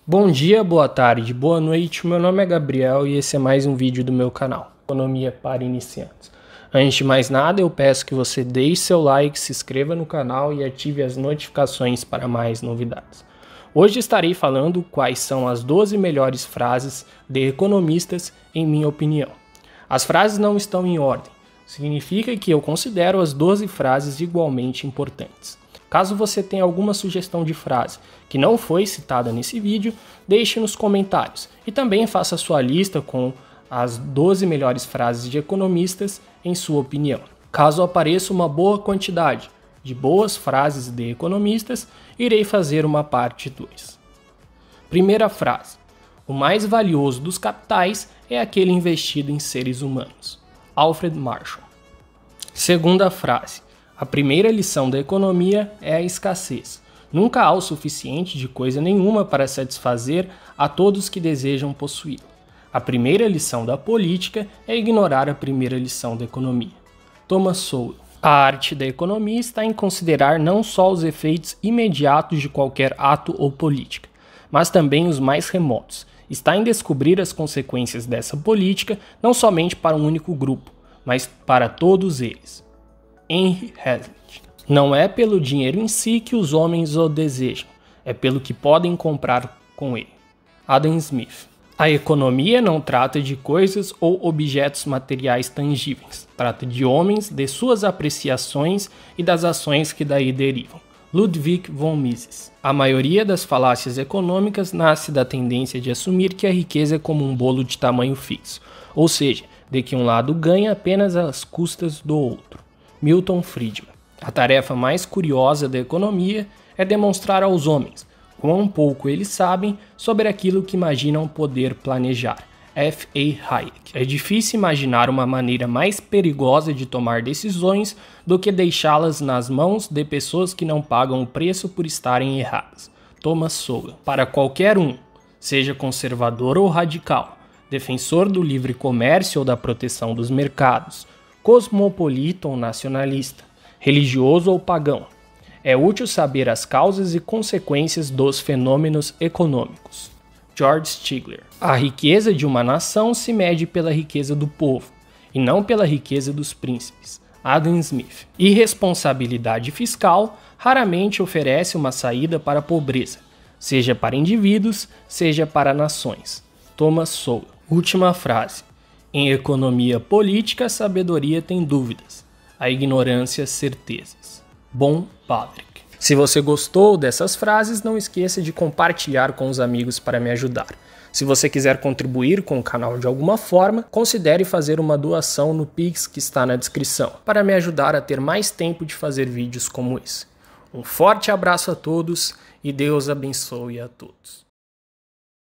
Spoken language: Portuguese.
Bom dia, boa tarde, boa noite, meu nome é Gabriel e esse é mais um vídeo do meu canal, Economia para Iniciantes. Antes de mais nada, eu peço que você deixe seu like, se inscreva no canal e ative as notificações para mais novidades. Hoje estarei falando quais são as 12 melhores frases de economistas em minha opinião. As frases não estão em ordem, significa que eu considero as 12 frases igualmente importantes. Caso você tenha alguma sugestão de frase que não foi citada nesse vídeo, deixe nos comentários e também faça sua lista com as 12 melhores frases de economistas em sua opinião. Caso apareça uma boa quantidade de boas frases de economistas, irei fazer uma parte 2. Primeira frase: o mais valioso dos capitais é aquele investido em seres humanos. Alfred Marshall. Segunda frase: a primeira lição da economia é a escassez. Nunca há o suficiente de coisa nenhuma para satisfazer a todos que desejam possuí-la. A primeira lição da política é ignorar a primeira lição da economia. Thomas Sowell. A arte da economia está em considerar não só os efeitos imediatos de qualquer ato ou política, mas também os mais remotos. Está em descobrir as consequências dessa política não somente para um único grupo, mas para todos eles. Henry Hazlitt. Não é pelo dinheiro em si que os homens o desejam, é pelo que podem comprar com ele. Adam Smith. A economia não trata de coisas ou objetos materiais tangíveis, trata de homens, de suas apreciações e das ações que daí derivam. Ludwig von Mises. A maioria das falácias econômicas nasce da tendência de assumir que a riqueza é como um bolo de tamanho fixo, ou seja, de que um lado ganha apenas às custas do outro. Milton Friedman. A tarefa mais curiosa da economia é demonstrar aos homens quão pouco eles sabem sobre aquilo que imaginam poder planejar. F.A. Hayek. É difícil imaginar uma maneira mais perigosa de tomar decisões do que deixá-las nas mãos de pessoas que não pagam o preço por estarem erradas. Thomas Sowell. Para qualquer um, seja conservador ou radical, defensor do livre comércio ou da proteção dos mercados, cosmopolita ou nacionalista, religioso ou pagão, é útil saber as causas e consequências dos fenômenos econômicos. George Stigler. A riqueza de uma nação se mede pela riqueza do povo, e não pela riqueza dos príncipes. Adam Smith. Irresponsabilidade fiscal raramente oferece uma saída para a pobreza, seja para indivíduos, seja para nações. Thomas Sowell. Última frase. Em economia política, a sabedoria tem dúvidas, a ignorância certezas. Bom Patrick. Se você gostou dessas frases, não esqueça de compartilhar com os amigos para me ajudar. Se você quiser contribuir com o canal de alguma forma, considere fazer uma doação no Pix que está na descrição, para me ajudar a ter mais tempo de fazer vídeos como esse. Um forte abraço a todos e Deus abençoe a todos.